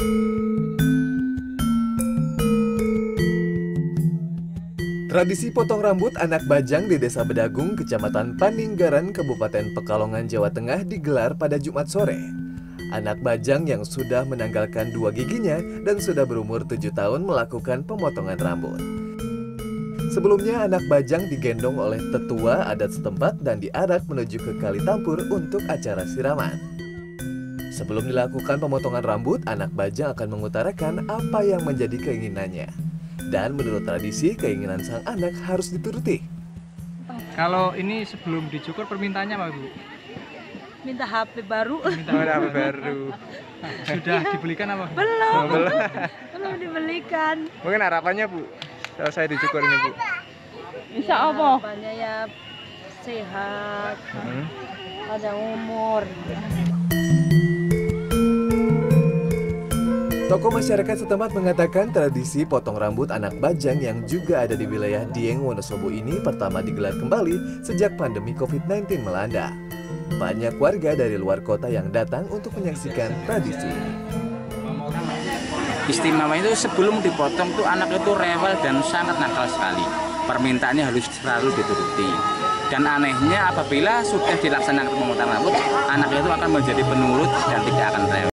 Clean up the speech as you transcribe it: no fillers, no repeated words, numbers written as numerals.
Tradisi potong rambut anak bajang di Desa Bedagung, Kecamatan Paninggaran, Kabupaten Pekalongan, Jawa Tengah digelar pada Jumat sore. Anak bajang yang sudah menanggalkan 2 giginya dan sudah berumur 7 tahun melakukan pemotongan rambut. Sebelumnya anak bajang digendong oleh tetua adat setempat dan diarak menuju ke Kali Tampur untuk acara siraman. Sebelum dilakukan pemotongan rambut, anak bajang akan mengutarakan apa yang menjadi keinginannya. Dan menurut tradisi, keinginan sang anak harus dituruti. Kalau ini sebelum dicukur permintaannya apa, Bu? Minta HP baru. Minta HP baru. Sudah dibelikan apa? Belum. Belum dibelikan. Mungkin harapannya, Bu, kalau saya dicukur ini, Bu? Insya Allah. Harapannya ya sehat, ada umur. Tokoh masyarakat setempat mengatakan tradisi potong rambut anak bajang yang juga ada di wilayah Dieng, Wonosobo ini pertama digelar kembali sejak pandemi COVID-19 melanda. Banyak warga dari luar kota yang datang untuk menyaksikan tradisi ini. Istimewa itu sebelum dipotong tuh anak itu rewel dan sangat nakal sekali. Permintaannya harus selalu dituruti. Dan anehnya apabila sudah dilaksanakan pemotongan rambut, anak itu akan menjadi penurut dan tidak akan rewel.